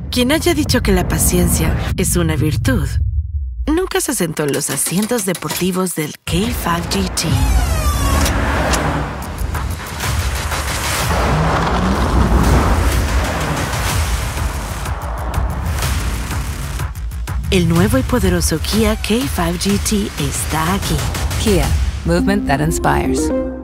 Quien haya dicho que la paciencia es una virtud, nunca se sentó en los asientos deportivos del K5 GT. El nuevo y poderoso Kia K5 GT está aquí. Kia, movement that inspires.